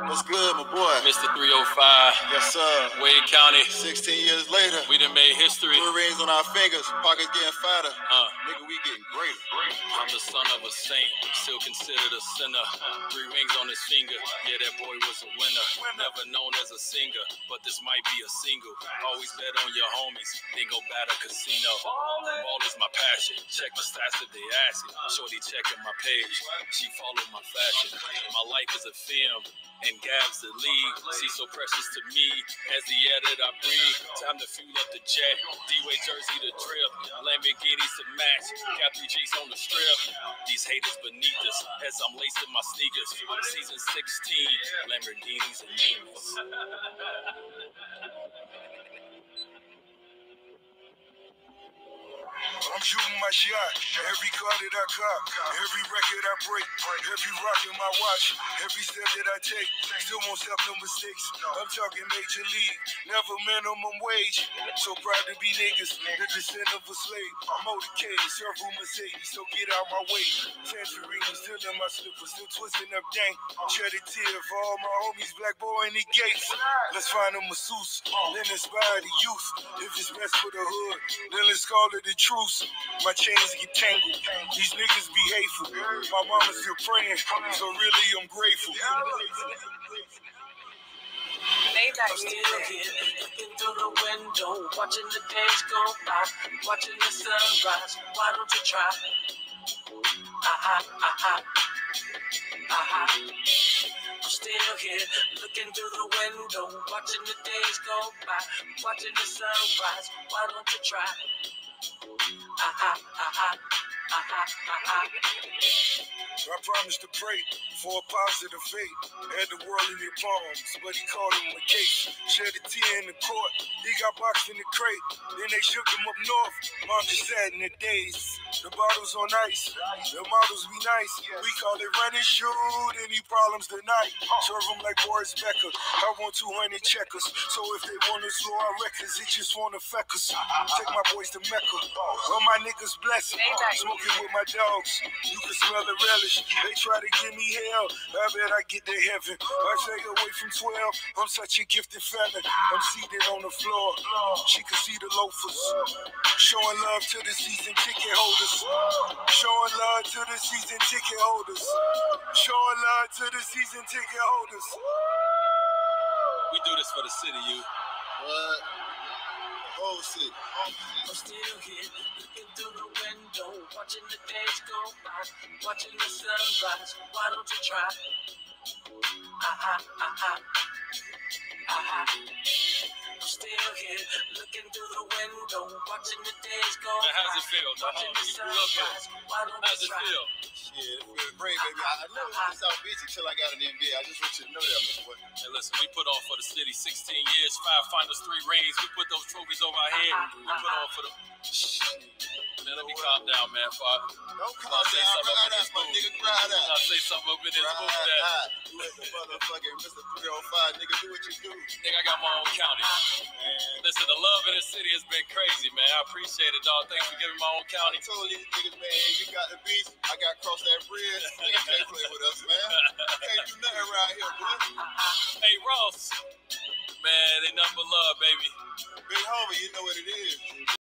What's good, my boy? Mr. 305. Yes, sir. Wade County. 16 years later, We done made history. 3 rings on our fingers, pockets getting fatter. Nigga, we getting greater. I'm the son of a saint, still considered a sinner. 3 rings on his finger, yeah, that boy was a winner. Never known as a singer, but this might be a single. Always bet on your homies, then go bat a casino. Ball is my passion, check the stats if they ask it. Shorty checking my page, she followed my fashion. My life is a film, and Gab's the lead. See, so precious to me, as the air that I breathe. Time to fuel up the jet, D-Way jersey to drip, Lamborghinis to match, got 3 G's on the strip. These haters beneath us, as I'm lacing my sneakers. Season 16, Lamborghinis and Nimas. I'm shooting my shot, every car that I cop, every record I break, every rock in my watch, every step that I take, still won't stop no mistakes. I'm talking major league, never minimum wage. So proud to be niggas, the descent of a slave. Motorcade, several Mercedes, so get out my way. Tangerine, still in my slippers, still twisting up gang. Shed a tear for all my homies, black boy in the gates. Let's find a masseuse, then inspire the youth. If it's best for the hood, then let's call it the truth. My chains get tangled, these niggas be hateful. My mama's still praying, so really I'm grateful. I'm still here, looking through the window, watching the days go by, watching the sunrise. Why don't you try? I'm still here, looking through the window, watching the days go by, watching the sunrise. Why don't you try? I promised to pray for a positive fate. Had the world in your palms, but he called him a case. Shed a tear in the court, he got boxed in the crate. Then they shook him up north, mom just sat in the days. The bottles on ice, the models be nice. We call it run and shoot, any problems tonight. Serve them like Boris Becker, I want 200 checkers. So if they wanna slow our records, they just wanna feck us. Take my boys to Mecca, all my niggas blessed. Smoking with my dogs, you can smell the relish. They try to give me hell, I bet I get to heaven. I stay away from 12, I'm such a gifted felon. I'm seated on the floor, she can see the loafers. Showing love to the season ticket holders. Showing love to the season ticket holders. Showing love to the season ticket holders. We do this for the city, you. What? The whole city. I'm still here, looking through the window, watching the days go by, watching the sunrise. Why don't you try? I'm still here, looking through the window, watching the days go by. How's it feel? Watching the sunrise. Why don't How's you it try? feel? Shit, it feels great, baby. I never went to South Beach until I got an NBA. I just want you to know that, my boy. Hey, listen, we put on for the city 16 years, 5 finals, 3 rings. We put those trophies over our head. We put on for the... Man, let me calm down, man. Don't calm I'll say down, something cry up in out, this my booth. nigga, cry out. I'll say something up in this Cry booth that... out. You let the motherfucking Mr. 305, nigga, do what you do. Nigga, I got my own county. Listen, the love in the city has been crazy, man. I appreciate it, dog. Thanks for giving my own county. I told these niggas, man, you got the beach, I got to cross that bridge. Niggas can't play with us, man. Can't do nothing around here, boy. Hey, Ross. Man, they nothing but love, baby. Big homie, you know what it is.